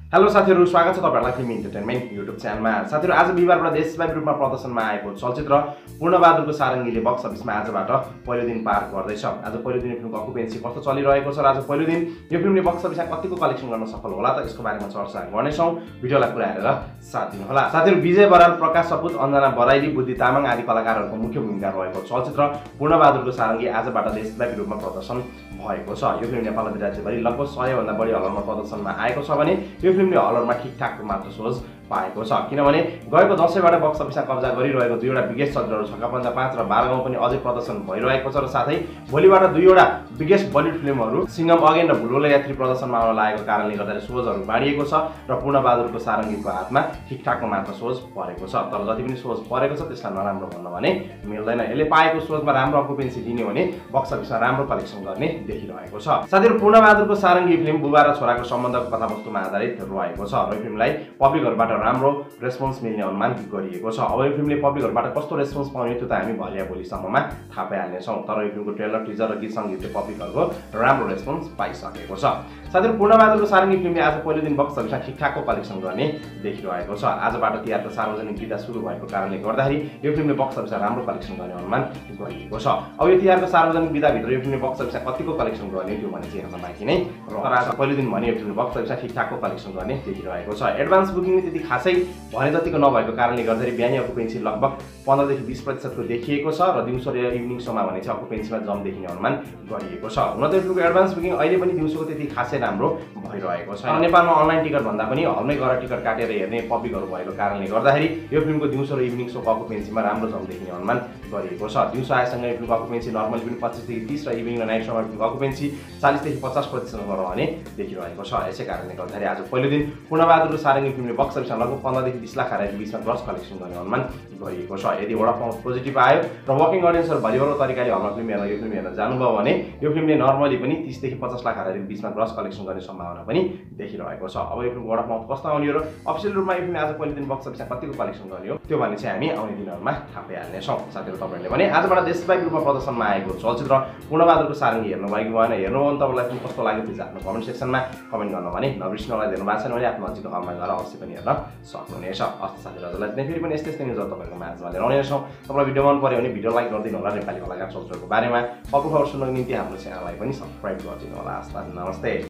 Hello साथीहरु, स्वागत छ तपाईहरुलाई फिल्म इन्टरटेनमेन्ट युट्युब च्यानलमा। साथीहरु, आज बिहीबारबाट देशव्यापी रूपमा प्रदर्शनमा आएको चलचित्र पूर्णबहादुरको सारङ्गीले बक्स अफिसमा आजबाट पहिलो दिन पार गर्दैछ। आज पहिलो दिन फिल्मको अकुपेन्सी कस्तो चलिरहेको छ र आज पहिलो दिन यो फिल्मले बक्स अफिसमा कतिको कलेक्सन गर्न सफल होला त यसको बारेमा चर्चा गर्नेछौं। भिडियोलाई पुरा हेरेर साथ दिनु होला। साथीहरु, विजय बराल, प्रकाश सपुत, अञ्जना बराइली, बुद्धि तामाङ आदि कलाकारहरूको मुख्य भूमिका रहेको चलचित्र पूर्णबहादुरको सारङ्गी आजबाट देशव्यापी रूपमा प्रदर्शन भएको छ। यो फिल्म नेपाल राज्यभरि लगभग 100 भन्दा बढी हलरमा प्रदर्शनमा आएको छ भने यो फिल्मले हलरमा ठिकठाक मात्र सोच पाएको छ, किनभने गएको दशैंबाट बक्स अफिसमा कब्जा गरिरहेको दुईवटा बिगेस्ट चलचित्रहरू छक्का 5 र 12 गाउँ पनि अझै प्रदर्शन भइरहेको छ र साथै भोलिबाट दुईवटा बिगेस्ट बलिउड फिल्महरू सिंघम अगेन र भुलवले यात्री प्रदर्शनमा आउन लागेको कारणले गर्दा सोचहरू बाँडिएको छ र पूर्णबहादुरको सारङ्गीको हातमा ठिकठाकको मात्र सोच परेको छ। तर जति पनि सोच परेको छ त्यसलाई नराम्रो भन्न भने मिल्दैन। यसले पाएको सोचमा राम्रो अकुपेन्सी दिने भने बक्स अफिसमा राम्रो कलेक्सन गर्ने देखिरहेको छ। साथीहरु, पूर्णबहादुरको सारङ्गी फिल्म बुबा र छोराको सम्बन्धको कथावस्तुमा आधारित रहेको छ र यो फिल्मलाई पब्लिकहरुबाट राम्रो रेस्पोन्स मिल्ने अनुमान गरिएको छ। अब यो फिल्मले पब्लिकहरुबाट कस्तो रेस्पोन्स पाउने त्यो त हामी भलिया भोलिसम्ममा थाहा पाइहाल्ने छौं। तर यो फिल्मको ट्रेलर, टिजर र गीत संगीतले पब्लिकहरुको राम्रो रेस्पोन्स पाइसकेको छ। साथीहरु, पूर्णबहादुरको सारङ्गी फिल्मले आज पहिलो दिन बक्स अफिसमा ठिकठाकको कलेक्सन गर्ने देखिरहेको छ। आजबाट तिहारको सार्वजनिक बिदा सुरु भएको कारणले गर्दाखेरि यो फिल्मले बक्स अफिसमा राम्रो कलेक्सन गर्ने अनुमान गरिएको छ। अब यो तिहारको सार्वजनिक बिदा भित्र यो फिल्मले बक्स अफिसमा कतिको कलेक्सन गर्ने त्यो भने चाहिँ हेर्न बाँकी नै र आज पहिलो दिन भने यो फिल्मले बक्स अफिसमा ठिकठाकको कलेक्सन गर्ने देखिरहेको छ। एडभान्स बुकिङ त्यति खासै भने जतिको नभएको कारणले गर्दाखेरि बिहानी अकुपेन्सी लगभग 15 देखि 20% को देखिएको छ र दिउँसो र इभिनिङ शोमा भने चाहिँ अकुपेन्सीमा जम देखिने अनुमान गरिएको छ। हुन त यो फिल्मको एडभान्स बुकिङ अहिले पनि दिउँसोको त्यति खासै राम्रो भइरहेको छ। नेपालमा अनलाइन टिकट भन्दा पनि हलमै गएर टिकट काटेर हेर्ने पब्लिकहरु भएको कारणले गर्दाखेरि यो फिल्मको दिउँसो र इभिनिङ शोको अकुपेन्सीमा राम्रो जम देखिने अनुमान गरिएको छ। दिउँसो आएसँगै यो फिल्मको अकुपेन्सी नर्मली पनि 25 देखि 30 र इभिनिङ र नाइट शोमा फिल्मको अकुपेन्सी 40 देखि 50% को रहने देखिरहेको छ। यसै कारणले गर्दाखेरि आज पहिलो दिन पूर्णबहादुरको सारङ्गी फिल्मले बक्स अफिसमा लगभग 15 देखि 20 लाख हाराको बीचमा ग्रस कलेक्सन गर्ने अनुमान गरिएको छ। यदि वर्ड अफ माउथ पोजिटिभ आयो र वर्किङ अडियन्सहरु भरिभरो तरिकाले हलमा फिल्म हेर्न यो फिल्म हेर्न जानुभयो भने यो फिल्मले नर्मली पनि 30 देखि 50 लाख हाराको बीचमा ग्रस कलेक्सन गर्ने सम्भावना पनि देखिरहेको छ। अब यो फिल्मको वर्ड अफ माउथ कस्तो आउने हो र अफिसियल रूपमा यो फिल्मले आज पहिलो दिन बक्स अफिसमा कतिको कलेक्सन गर्ने हो त्यो भने चाहिँ हामी आउने दिनहरुमा थाहा पाइहाल्ने छौं। साथीहरु, तपाईहरुले भने आजबाट देशव्यापी रूपमा प्रदर्शनमा आएको चलचित्र पूर्णबहादुरको सारङ्गी हेर्नु भएको भएन, हेर्नु भने तपाईलाई फिल्म कस्तो लाग्यो प्लिज आफ्नो कमेन्ट सेक्सनमा कमेन्ट गर्न भने नबिर्सनुलाई हेर्नु भएको छैन भने आफ्नो नजिकको हलमा गएर अवश्य पनि हेर्न सक्नुहुनेछ। हस्त साथीहरु, हजुरलाई फेरि पनि यस्तै न्युजहरु तपाईहरुको माझमा लिएर आउने छौं। तपाईलाई भिडियो मन पर्यो भने भिडियो लाइक गरिदिनु होला। नेपाली कलाकार चलचित्रको बारेमा अरू खबर सुन्नको निम्ति हाम्रो च्यानललाई पनि सब्स्क्राइब गरिदिनु होला। नमस्ते।